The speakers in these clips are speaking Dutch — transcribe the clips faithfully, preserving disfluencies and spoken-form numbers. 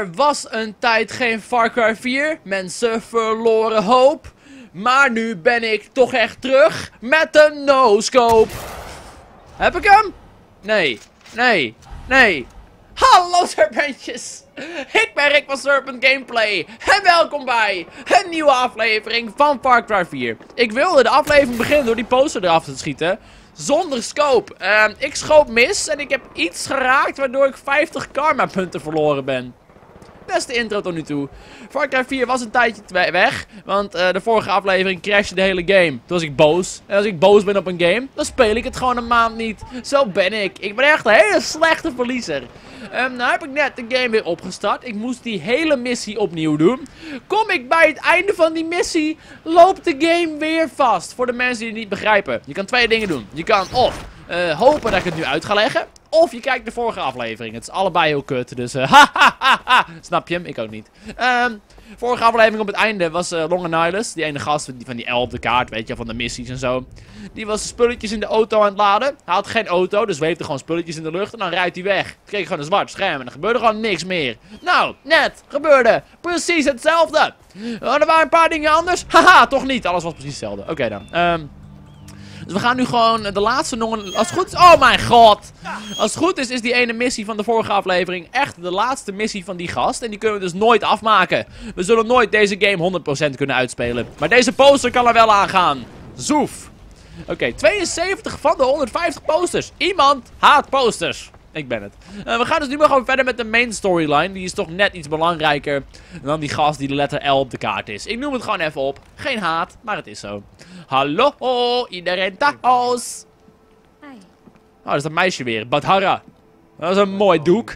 Er was een tijd geen Far Cry vier. Mensen verloren hoop. Maar nu ben ik toch echt terug met een no-scope. Heb ik hem? Nee. Nee. Nee. Hallo serpentjes. Ik ben Rick van Serpent Gameplay. En welkom bij een nieuwe aflevering van Far Cry vier. Ik wilde de aflevering beginnen door die poster eraf te schieten. Zonder scope. Uh, ik schoot mis en ik heb iets geraakt waardoor ik vijftig karma punten verloren ben. Beste intro tot nu toe. Far Cry vier was een tijdje weg. Want uh, de vorige aflevering crashte de hele game. Toen was ik boos. En als ik boos ben op een game, dan speel ik het gewoon een maand niet. Zo ben ik. Ik ben echt een hele slechte verliezer. Um, nou heb ik net de game weer opgestart. Ik moest die hele missie opnieuw doen. Kom ik bij het einde van die missie, loopt de game weer vast. Voor de mensen die het niet begrijpen. Je kan twee dingen doen. Je kan of uh, hopen dat ik het nu uit ga leggen. Of je kijkt de vorige aflevering. Het is allebei heel kut. Dus uh, ha, ha, ha, ha. Snap je hem? Ik ook niet. Um, vorige aflevering op het einde was uh, Long Nihilus. Die ene gast van die, van die L op de kaart. Weet je, van de missies en zo. Die was spulletjes in de auto aan het laden. Hij had geen auto. Dus zweefde gewoon spulletjes in de lucht. En dan rijdt hij weg. Dan kreeg je gewoon een zwart scherm. En er gebeurde gewoon niks meer. Nou, net gebeurde precies hetzelfde. Oh, er waren een paar dingen anders. Haha, toch niet. Alles was precies hetzelfde. Oké okay, dan. Um, Dus we gaan nu gewoon de laatste nog een... Als het goed is... Oh mijn god! Als het goed is, is die ene missie van de vorige aflevering echt de laatste missie van die gast. En die kunnen we dus nooit afmaken. We zullen nooit deze game honderd procent kunnen uitspelen. Maar deze poster kan er wel aan gaan. Zoef. Oké, okay, tweeënzeventig van de honderdvijftig posters. Iemand haat posters. Ik ben het. Uh, we gaan dus nu maar gewoon verder met de main storyline. Die is toch net iets belangrijker dan die gast die de letter L op de kaart is. Ik noem het gewoon even op. Geen haat, maar het is zo. Hallo, iedereen thuis. Oh, dat is dat meisje weer. Badhara. Dat is een mooi doek.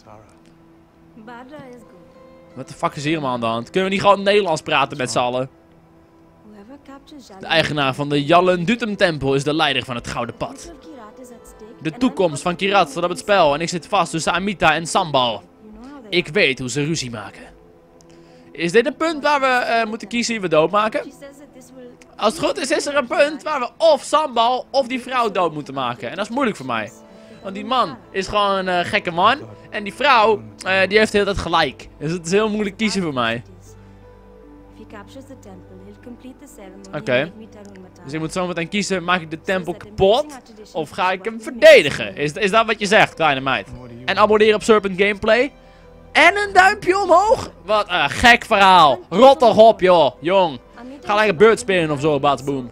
Wat de fuck is hier allemaal aan de hand? Kunnen we niet gewoon Nederlands praten met z'n allen? De eigenaar van de Jallen Dutum Tempel is de leider van het Gouden Pad. De toekomst van Kyrat staat op het spel en ik zit vast tussen Amita en Sambal. Ik weet hoe ze ruzie maken. Is dit een punt waar we uh, moeten kiezen wie we doodmaken? Als het goed is, is er een punt waar we of Sambal of die vrouw dood moeten maken. En dat is moeilijk voor mij. Want die man is gewoon een uh, gekke man. En die vrouw, uh, die heeft de hele tijd gelijk. Dus het is heel moeilijk kiezen voor mij. Oké. Okay. Dus ik moet zo meteen kiezen, maak ik de tempel kapot? Of ga ik hem verdedigen? Is, is dat wat je zegt, kleine meid? En abonneer op Serpent Gameplay. En een duimpje omhoog? Wat een gek verhaal. Rot toch op, joh. Jong. Ga lekker beurt spelen of zo, Batsboom.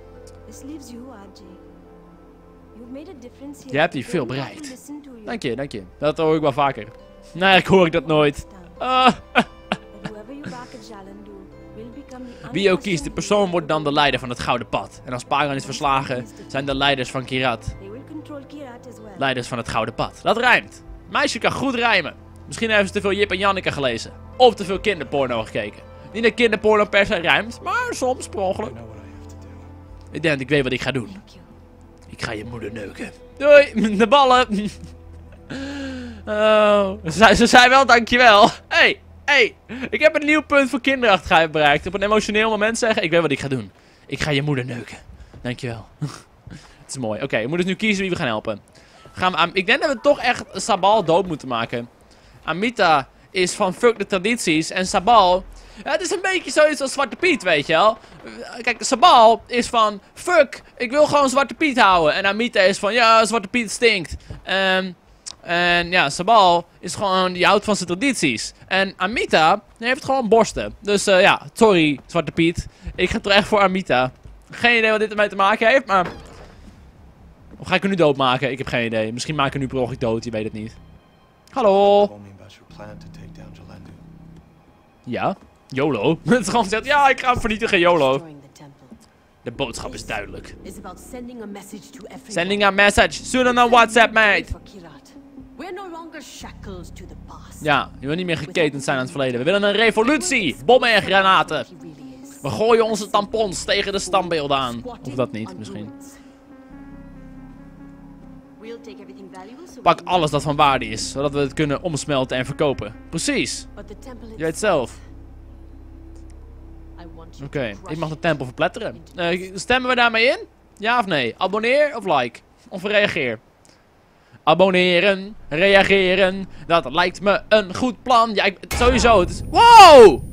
Je hebt hier veel bereikt. Dank je, dank je. Dat hoor ik wel vaker. Nee, ik hoor ik dat nooit. Uh. Wie ook kiest, de persoon wordt dan de leider van het Gouden Pad. En als Pagan is verslagen, zijn de leiders van Kyrat leiders van het Gouden Pad. Dat rijmt. Meisje kan goed rijmen. Misschien hebben ze te veel Jip en Janneke gelezen. Of te veel kinderporno gekeken. Niet dat kinderporno per se rijmt, maar soms per ongeluk. Ik denk, ik weet wat ik ga doen. Ik ga je moeder neuken. Doei, de ballen. Oh, ze, ze zei wel dankjewel. Hey, hey, ik heb een nieuw punt voor kinderachtigheid bereikt. Op een emotioneel moment zeggen, ik weet wat ik ga doen. Ik ga je moeder neuken. Dankjewel. Het is mooi. Oké, okay, we moeten dus nu kiezen wie we gaan helpen. Gaan we aan, ik denk dat we toch echt Sabal dood moeten maken. Amita is van fuck de tradities en Sabal... Ja, het is een beetje zoiets als Zwarte Piet, weet je wel. Kijk, Sabal is van fuck, ik wil gewoon Zwarte Piet houden. En Amita is van ja, Zwarte Piet stinkt. Um, en ja, Sabal is gewoon, die houdt van zijn tradities. En Amita heeft gewoon borsten. Dus uh, ja, sorry Zwarte Piet. Ik ga toch echt voor Amita. Geen idee wat dit ermee te maken heeft, maar... Of ga ik hem nu doodmaken? Ik heb geen idee. Misschien maak ik hem nu per ongeluk dood, je weet het niet. Hallo? Ja? YOLO? Het is gewoon gezegd, ja, ik ga hem vernietigen, YOLO. De boodschap is duidelijk. Sending a message. Sooner than WhatsApp, mate. Ja, je wil niet meer geketend zijn aan het verleden. We willen een revolutie. Bommen en granaten. We gooien onze tampons tegen de standbeelden aan. Of dat niet, misschien. Pak alles dat van waarde is, zodat we het kunnen omsmelten en verkopen. Precies. Je weet zelf. Oké, okay. Ik mag de tempel verpletteren. Uh, stemmen we daarmee in? Ja of nee? Abonneer of like? Of reageer? Abonneren, reageren. Dat lijkt me een goed plan. Ja, ik, sowieso. Het is... Wow!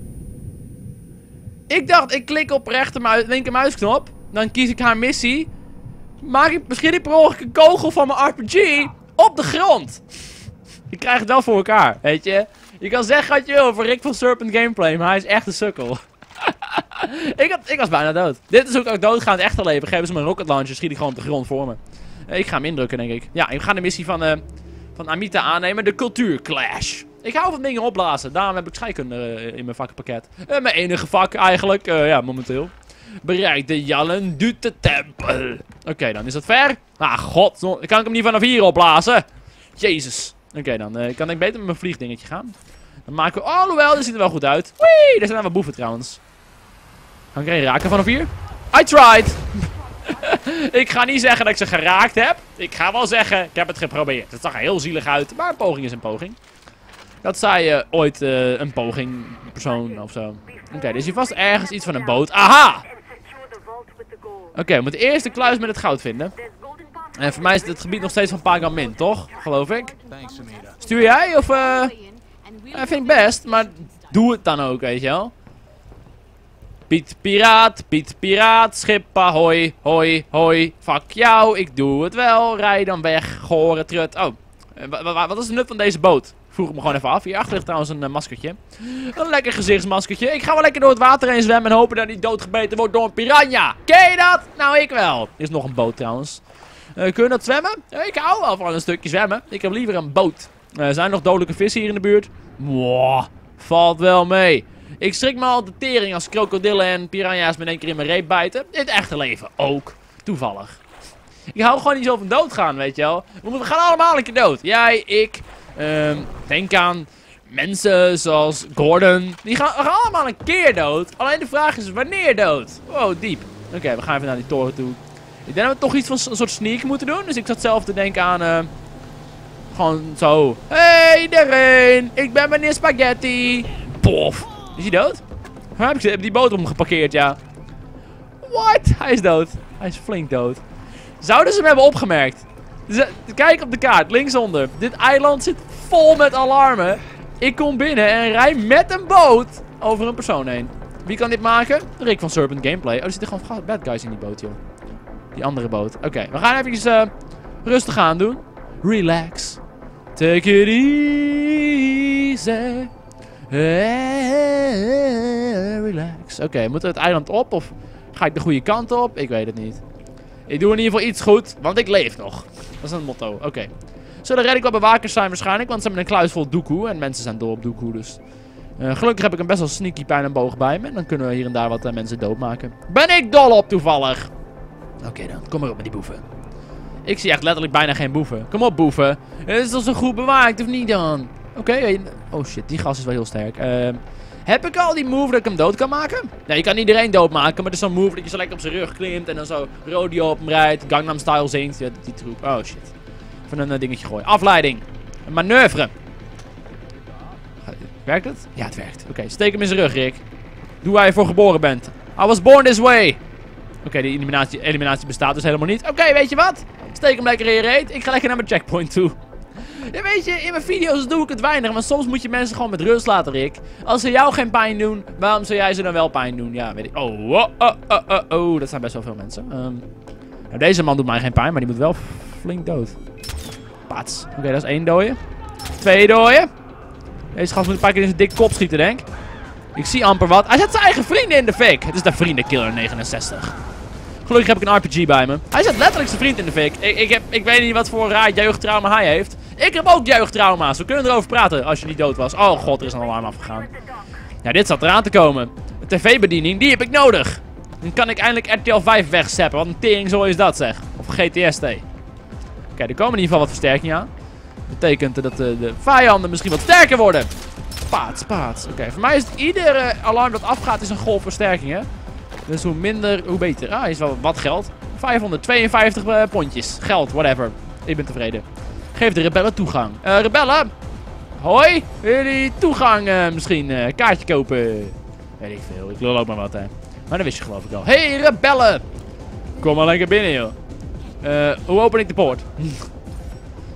Ik dacht, ik klik op rechter linker muisknop. Dan kies ik haar missie. Maak ik misschien niet per ongeluk een kogel van mijn R P G op de grond. Ik krijg het wel voor elkaar, weet je. Je kan zeggen wat je wil over Rick van Serpent gameplay, maar hij is echt een sukkel. ik, had, ik was bijna dood. Dit is ook ook doodgaan in het echte leven. Geven ze me een rocket launcher, schiet ik gewoon op de grond voor me. Ik ga hem indrukken, denk ik. Ja, ik ga de missie van, uh, van Amita aannemen. De cultuurclash. Ik hou van dingen opblazen. Daarom heb ik scheikunde uh, in mijn vakkenpakket. Uh, mijn enige vak eigenlijk. Uh, ja, momenteel. Bereik de Jallen Dute Tempel. Oké, okay, dan is dat ver. Ah, god. Kan ik hem niet vanaf hier opblazen? Jezus. Oké, okay, dan uh, kan ik beter met mijn vliegdingetje gaan. Dan maken we... Oh, alhoewel, dit ziet er wel goed uit. Wee, daar zijn wel boeven trouwens. Kan ik er een raken vanaf hier? I tried. Ik ga niet zeggen dat ik ze geraakt heb. Ik ga wel zeggen, ik heb het geprobeerd. Het zag er heel zielig uit, maar een poging is een poging. Dat zei uh, ooit uh, een poging persoon of zo. Oké, okay, dus hier vast ergens iets van een boot. Aha! Oké, okay, we moeten eerst de kluis met het goud vinden. En voor mij is het gebied nog steeds van Pagan Min, toch? Geloof ik. Stuur jij of... Uh... Ja, vind ik best, maar doe het dan ook, weet je wel. Piet Piraat, Piet Piraat, schip ahoy, hoi, hoi, fuck jou, ik doe het wel, rij dan weg, gore trut. Oh, wat is de nut van deze boot? Vroeg ik me gewoon even af. Hierachter ligt trouwens een uh, maskertje. Een lekker gezichtsmaskertje. Ik ga wel lekker door het water heen zwemmen en hopen dat hij niet doodgebeten wordt door een piranha. Ken je dat? Nou, ik wel. Er is nog een boot trouwens. Uh, kun je dat zwemmen? Uh, ik hou wel van een stukje zwemmen. Ik heb liever een boot. Uh, er zijn nog dodelijke vissen hier in de buurt. Wow, valt wel mee. Ik schrik me al de tering als krokodillen en piranha's me in één keer in mijn reep bijten. In het echte leven ook. Toevallig. Ik hou gewoon niet zo van doodgaan, weet je wel. We, moeten, we gaan allemaal een keer dood. Jij, ik. Um, denk aan mensen zoals Gordon. Die gaan, we gaan allemaal een keer dood. Alleen de vraag is wanneer dood. Wow, diep. Oké, okay, we gaan even naar die toren toe. Ik denk dat we toch iets van een soort sneak moeten doen. Dus ik zat zelf te denken aan... Uh, gewoon zo. Hey iedereen. Ik ben meneer Spaghetti. Pof. Is hij dood? Waar heb ik die boot om geparkeerd, ja. What? Hij is dood. Hij is flink dood. Zouden ze hem hebben opgemerkt? Dus, kijk op de kaart, linksonder. Dit eiland zit vol met alarmen. Ik kom binnen en rij met een boot over een persoon heen. Wie kan dit maken? Rick van Serpent Gameplay. Oh, er zitten gewoon bad guys in die boot, joh. Die andere boot. Oké, okay, we gaan even uh, rustig aan doen. Relax. Take it easy. Hey, relax. Oké, okay, moeten we het eiland op of ga ik de goede kant op? Ik weet het niet. Ik doe in ieder geval iets goed, want ik leef nog. Dat is een motto. Oké. Okay. Zullen redelijk wat bewakers zijn waarschijnlijk, want ze hebben een kluis vol doekoe. En mensen zijn dol op doekoe, dus... Uh, gelukkig heb ik een best wel sneaky pijn en boog bij me. En dan kunnen we hier en daar wat uh, mensen doodmaken. Ben ik dol op toevallig. Oké okay, dan, kom maar op met die boeven. Ik zie echt letterlijk bijna geen boeven. Kom op boeven. Het is toch zo goed bewaakt, of niet dan? Oké. Okay. Oh shit, die gas is wel heel sterk. Uh, heb ik al die move dat ik hem dood kan maken? Nee, je kan iedereen doodmaken, maar het is zo'n move dat je zo lekker op zijn rug klimt en dan zo rodeo op hem rijdt, Gangnam Style zingt. Ja, die troep. Oh shit. Even een uh, dingetje gooien. Afleiding. Een manoeuvre. Werkt het? Ja, het werkt. Oké, okay, steek hem in zijn rug, Rick. Doe waar je voor geboren bent. I was born this way. Oké, okay, die eliminatie, eliminatie bestaat dus helemaal niet. Oké, okay, weet je wat? Steek hem lekker in je reet. Ik ga lekker naar mijn checkpoint toe. Ja, weet je, in mijn video's doe ik het weinig, maar soms moet je mensen gewoon met rust laten, Rick. Als ze jou geen pijn doen, waarom zou jij ze dan wel pijn doen? Ja, weet ik. Oh, oh, oh, oh, oh, oh. Dat zijn best wel veel mensen. Um, nou, deze man doet mij geen pijn, maar die moet wel flink dood. Pats. Oké, okay, dat is één dooie. Twee dooien. Deze gast moet een paar keer in zijn dikke kop schieten, denk ik. Ik zie amper wat. Hij zet zijn eigen vrienden in de fik. Het is de vriendenkiller negenenzestig. Gelukkig heb ik een R P G bij me. Hij zet letterlijk zijn vriend in de fik. Ik, ik, heb, ik weet niet wat voor raar jeugdtrauma hij heeft. Ik heb ook jeugdtrauma's. We kunnen erover praten als je niet dood was. Oh god, er is een alarm afgegaan. Ja, dit zat eraan te komen. De tv-bediening, die heb ik nodig. Dan kan ik eindelijk R T L vijf wegzeppen. Wat een tering zo is dat, zeg. Of G T S T. Oké, okay, er komen in ieder geval wat versterkingen aan. Betekent dat de, de vijanden misschien wat sterker worden. Paats, paats. Oké, okay, voor mij is het iedere alarm dat afgaat is een golf versterkingen. Dus hoe minder, hoe beter. Ah, is wel wat geld. vijfhonderdtweeënvijftig uh, pondjes. Geld, whatever. Ik ben tevreden. Geef de rebellen toegang. Uh, rebellen! Hoi! Wil jullie toegang uh, misschien? Uh, kaartje kopen? Weet ik veel. Ik lul ook maar wat, hè. Maar dat wist je geloof ik al. Hey, rebellen! Kom maar lekker binnen, joh. Uh, hoe open ik de poort?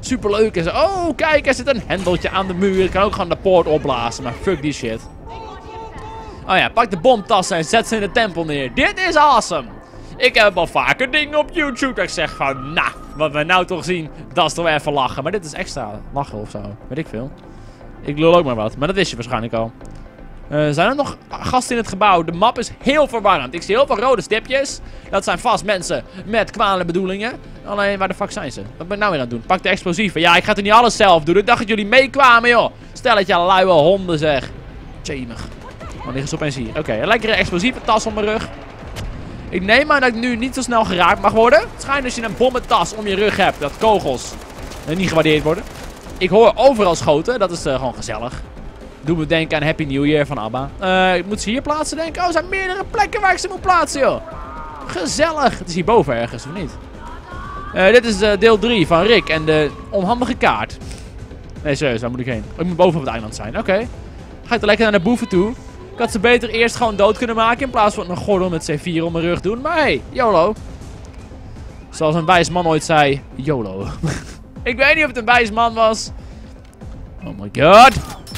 superleuk en zo. Oh, kijk, er zit een hendeltje aan de muur. Ik kan ook gewoon de poort opblazen, maar fuck die shit. Oh ja, pak de bomtassen en zet ze in de tempel neer. Dit is awesome. Ik heb al vaker dingen op YouTube dat ik zeg van, nou, wat we nou toch zien, dat is toch even lachen. Maar dit is extra lachen of zo, weet ik veel. Ik lul ook maar wat, maar dat wist je waarschijnlijk al. Uh, zijn er nog gasten in het gebouw? De map is heel verwarrend. Ik zie heel veel rode stipjes. Dat zijn vast mensen met kwade bedoelingen. Alleen, waar de fuck zijn ze? Wat ben ik nou weer aan het doen? Pak de explosieven. Ja, ik ga er niet alles zelf doen. Ik dacht dat jullie meekwamen, joh. Stelletje luie honden, zeg. Tjemig. Dan liggen ze opeens hier. Oké, okay, een lekkere explosieve tas op mijn rug. Ik neem aan dat ik nu niet zo snel geraakt mag worden. Het schijnt als je een bommentas om je rug hebt, dat kogels uh, niet gewaardeerd worden. Ik hoor overal schoten. Dat is uh, gewoon gezellig. Doe me denken aan Happy New Year van ABBA. Uh, ik moet ze hier plaatsen, denk ik. Oh, er zijn meerdere plekken waar ik ze moet plaatsen, joh. Gezellig. Het is hierboven ergens, of niet? Uh, dit is uh, deel drie van Rick en de onhandige kaart. Nee, serieus, waar moet ik heen? Oh, ik moet boven op het eiland zijn. Oké. Okay. Ga ik er lekker naar de boeven toe. Ik had ze beter eerst gewoon dood kunnen maken in plaats van een gordel met C vier om mijn rug doen. Maar hey, YOLO. Zoals een wijs man ooit zei, YOLO. Ik weet niet of het een wijs man was. Oh my god.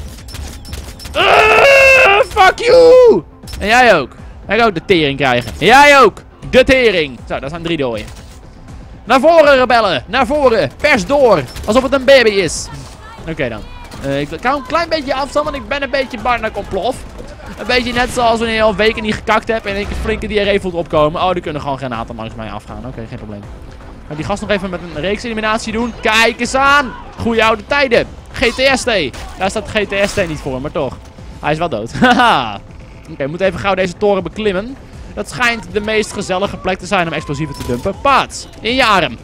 Uh, fuck you! En jij ook. Jij gaat ook de tering krijgen. En jij ook. De tering. Zo, dat zijn drie dooien. Naar voren, rebellen. Naar voren. Pers door. Alsof het een baby is. Oké okay, dan. Uh, ik kan een klein beetje afstand, want ik ben een beetje bang dat ik ontplof. Een beetje net zoals wanneer je al weken niet gekakt hebt en ik een flinke diarree voelt opkomen. Oh, die kunnen gewoon granaten langs mij afgaan. Oké, okay, geen probleem. Ga die gast nog even met een reeks eliminatie doen. Kijk eens aan. Goeie oude tijden. G T S T. Daar staat G T S T niet voor, maar toch. Hij is wel dood. Haha. Oké, okay, we moeten even gauw deze toren beklimmen. Dat schijnt de meest gezellige plek te zijn om explosieven te dumpen. Paats. In je arm.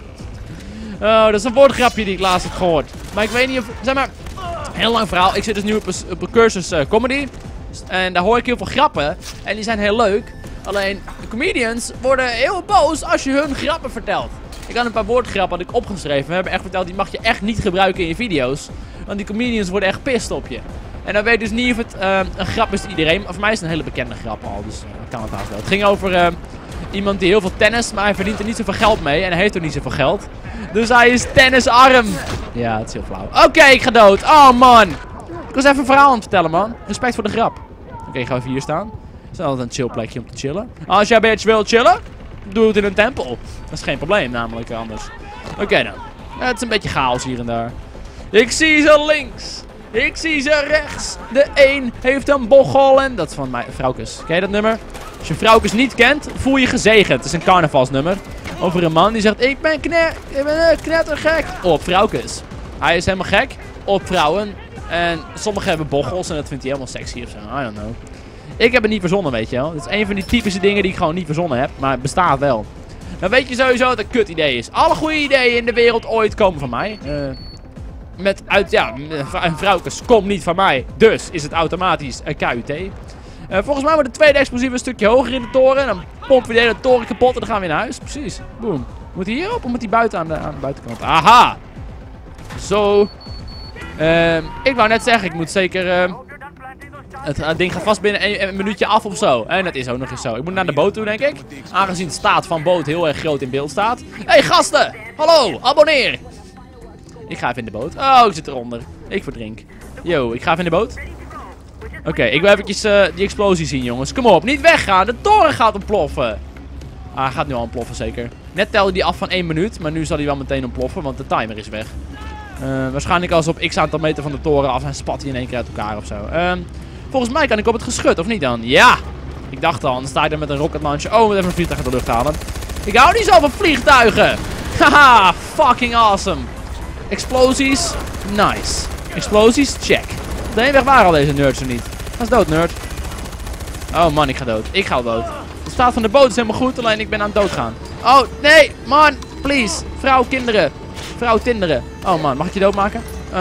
Oh, dat is een woordgrapje die ik laatst heb gehoord. Maar ik weet niet of... Zeg maar... Heel lang verhaal. Ik zit dus nu op een, op een cursus uh, comedy. En daar hoor ik heel veel grappen. En die zijn heel leuk. Alleen, de comedians worden heel boos als je hun grappen vertelt. Ik had een paar woordgrappen had ik opgeschreven. We hebben echt verteld, die mag je echt niet gebruiken in je video's. Want die comedians worden echt pissed op je. En dan weet je dus niet of het uh, een grap is die iedereen... Of voor mij is het een hele bekende grap al. Dus uh, kan het haast wel. Het ging over uh, iemand die heel veel tennis, maar hij verdient er niet zoveel geld mee. En hij heeft er niet zoveel geld. Dus hij is tennisarm. Ja, het is heel flauw. Oké, okay, ik ga dood. Oh man. Ik was even een verhaal aan het vertellen, man. Respect voor de grap. Oké, okay, ik ga even hier staan. Het is altijd een chill plekje om te chillen. Als jij een beetje wil chillen, doe het in een tempel. Dat is geen probleem, namelijk anders. Oké okay, dan. Ja, het is een beetje chaos hier en daar. Ik zie ze links. Ik zie ze rechts. De een heeft een bochel en... Dat is van mijn Vrouwkes. Ken je dat nummer? Als je Vrouwkes niet kent, voel je gezegend. Het is een carnavalsnummer. Over een man die zegt, ik ben, kne ik ben knettergek op Vrouwkes. Hij is helemaal gek op vrouwen. En sommigen hebben bochels en dat vindt hij helemaal sexy of zo. I don't know. Ik heb het niet verzonnen, weet je wel. Het is een van die typische dingen die ik gewoon niet verzonnen heb. Maar het bestaat wel. Dan weet je sowieso dat het een kut idee is. Alle goede ideeën in de wereld ooit komen van mij. Uh, met uit, ja, een Vrouwkes komt niet van mij. Dus is het automatisch een K U T. Uh, volgens mij wordt de tweede explosief een stukje hoger in de toren. Dan pompen we de hele toren kapot en dan gaan we naar huis. Precies. Boom. Moet hij hierop of moet hij buiten aan de, aan de buitenkant? Aha. Zo. Uh, ik wou net zeggen, ik moet zeker... Uh, het uh, ding gaat vast binnen een, een minuutje af of zo. En dat is ook nog eens zo. Ik moet naar de boot toe, denk ik. Aangezien de staat van boot heel erg groot in beeld staat. Hé, hey, gasten! Hallo, abonneer! Ik ga even in de boot. Oh, ik zit eronder. Ik verdrink. Yo, ik ga even in de boot. Oké, okay, ik wil eventjes uh, die explosie zien, jongens. Kom op, niet weggaan. De toren gaat ontploffen. Ah, hij gaat nu al ontploffen, zeker. Net telde hij af van één minuut. Maar nu zal hij wel meteen ontploffen, want de timer is weg. Uh, waarschijnlijk als op x aantal meter van de toren af en spat hij in één keer uit elkaar of zo. Uh, volgens mij kan ik op het geschut, of niet dan? Ja! Ik dacht al, dan sta ik er met een rocket launcher. Oh, we moet even een vliegtuig uit de lucht halen. Ik hou niet zo van vliegtuigen! Haha, fucking awesome! Explosies, nice. Explosies, check. Op de heenweg waren al deze nerds er niet. Hij is dood, nerd. Oh man, ik ga dood. Ik ga dood. De staat van de boot is helemaal goed, alleen ik ben aan het doodgaan. Oh, nee, man, please. Vrouw, kinderen. Vrouw, tinderen. Oh man, mag ik je doodmaken? Uh,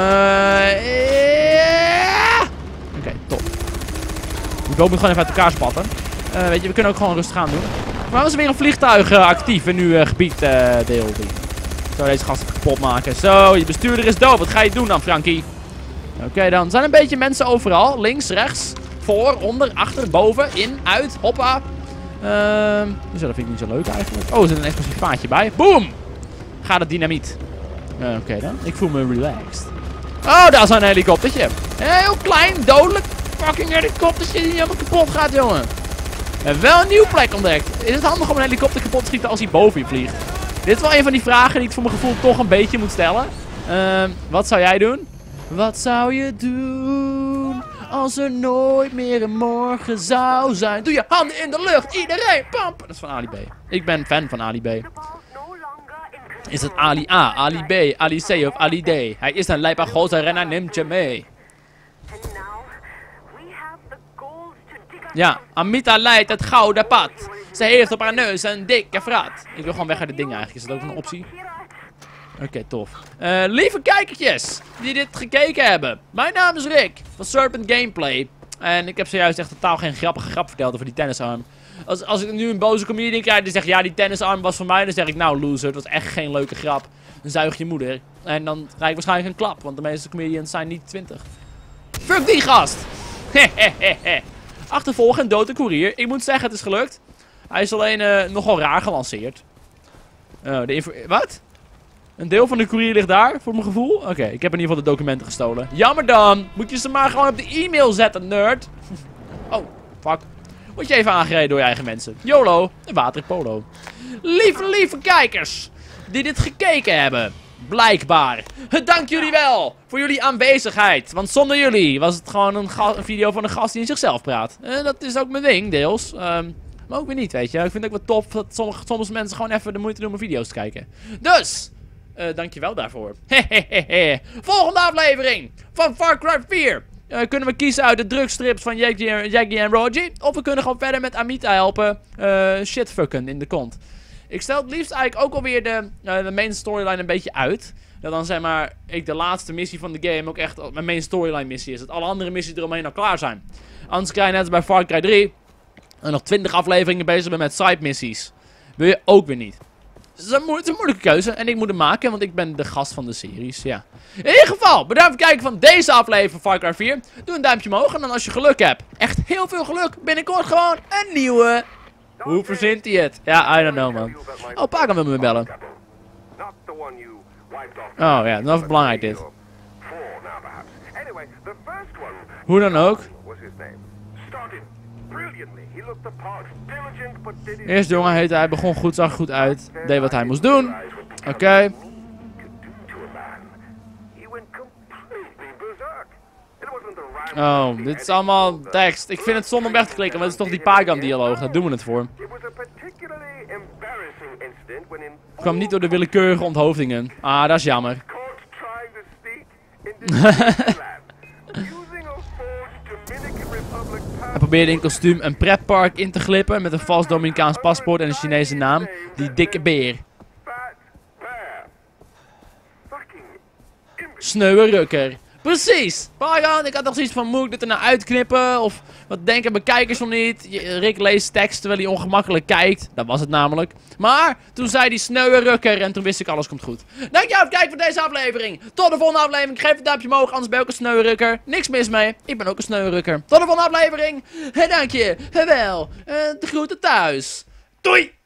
yeah. Oké, okay, top. Die boot moet gewoon even uit elkaar spatten. Uh, weet je, we kunnen ook gewoon rustig aan doen. Waarom is er weer een vliegtuig uh, actief in uw uh, gebied uh, deel? Zo, deze gasten kapot maken. Zo, je bestuurder is dood. Wat ga je doen dan, Frankie? Oké, okay, dan zijn een beetje mensen overal. Links, rechts, voor, onder, achter, boven, in, uit, hoppa. Ehm, dus dat vind ik niet zo leuk eigenlijk. Oh, er zit een explosief paadje bij. Boom! Gaat het dynamiet. Uh, Oké okay dan. Ik voel me relaxed. Oh, daar is een helikoptertje. Heel klein, dodelijk fucking helikoptertje die helemaal kapot gaat, jongen. We hebben wel een nieuwe plek ontdekt. Is het handig om een helikopter kapot te schieten als hij boven je vliegt? Dit is wel een van die vragen die ik voor mijn gevoel toch een beetje moet stellen. Uh, wat zou jij doen? Wat zou je doen als er nooit meer een morgen zou zijn? Doe je handen in de lucht, iedereen, pamp. Dat is van Ali B. Ik ben fan van Ali B. Is het Ali A, Ali B, Ali C of Ali D? Hij is een lijpagozer en hij neemt je mee. Ja, Amita leidt het gouden pad. Ze heeft op haar neus een dikke frat. Ik wil gewoon weg uit dit ding eigenlijk. Is dat ook een optie? Oké, okay, tof. Uh, lieve kijkertjes die dit gekeken hebben. Mijn naam is Rick van Serpent Gameplay. En ik heb zojuist echt totaal geen grappige grap verteld over die tennisarm. Als, als ik nu een boze comedian krijg die zegt ja, die tennisarm was van mij. Dan zeg ik nou loser, het was echt geen leuke grap. Dan zuig je moeder. En dan krijg ik waarschijnlijk een klap. Want de meeste comedians zijn niet twintig. Fuck die gast! Hehehehe. Achtervolgen en dood de koerier. Ik moet zeggen, het is gelukt. Hij is alleen uh, nogal raar gelanceerd. Uh, de info... Wat? Een deel van de koerier ligt daar, voor mijn gevoel. Oké, okay, ik heb in ieder geval de documenten gestolen. Jammer dan. Moet je ze maar gewoon op de e-mail zetten, nerd. Oh, fuck. Word je even aangereden door je eigen mensen. YOLO, een waterpolo. Lieve, lieve kijkers die dit gekeken hebben. Blijkbaar. Dank jullie wel voor jullie aanwezigheid. Want zonder jullie was het gewoon een, een video van een gast die in zichzelf praat. En dat is ook mijn ding, deels. Um, maar ook weer niet, weet je. Ik vind het ook wel tof dat sommige, sommige mensen gewoon even de moeite doen om video's te kijken. Dus, uh, dankjewel daarvoor. Hehehe. Volgende aflevering van Far Cry vier. Uh, kunnen we kiezen uit de drugstrips van Jackie en Roger. Of we kunnen gewoon verder met Amita helpen. Uh, shitfucken in de kont. Ik stel het liefst eigenlijk ook alweer de, uh, de main storyline een beetje uit. Dat dan zeg maar, ik de laatste missie van de game ook echt mijn main storyline missie is. Dat alle andere missies eromheen al klaar zijn. Anders krijg je net als bij Far Cry drie. En nog twintig afleveringen bezig ben met side missies. Wil je ook weer niet. Dus dat is een, mo een moeilijke keuze. En ik moet hem maken, want ik ben de gast van de series. Ja. In ieder geval, bedankt voor het kijken van deze aflevering van Far Cry vier. Doe een duimpje omhoog. En dan als je geluk hebt, echt heel veel geluk, binnenkort gewoon een nieuwe. Hoe verzint hij het? Ja, I don't know, man. Oh, pa kan wil me bellen. Oh ja, dat is belangrijk dit. Hoe dan ook. Eerst jongen heette hij, begon goed, zag goed uit. Deed wat hij moest doen. Oké. Okay. Oh, dit is allemaal tekst. Ik vind het zonde om weg te klikken, maar het is toch die Pagan-dialoog. Daar doen we het voor. Ik kwam niet door de willekeurige onthoofdingen. Ah, dat is jammer. Hij probeerde in kostuum een pretpark in te glippen met een vals Dominicaans paspoort en een Chinese naam. Die dikke beer. Sneuwe rukker. Precies! Pagan, ik had nog zoiets van, moet ik dit er nou uitknippen? Of wat denken bekijkers nog niet? Rick leest tekst terwijl hij ongemakkelijk kijkt. Dat was het namelijk. Maar, toen zei die sneuwe rukker en toen wist ik alles komt goed. Dankjewel voor het kijken voor deze aflevering. Tot de volgende aflevering. Geef een duimpje omhoog, anders ben je ook een sneuwe rukker. Niks mis mee. Ik ben ook een sneuwe rukker. Tot de volgende aflevering. Dank je. Wel. Uh, de groeten thuis. Doei!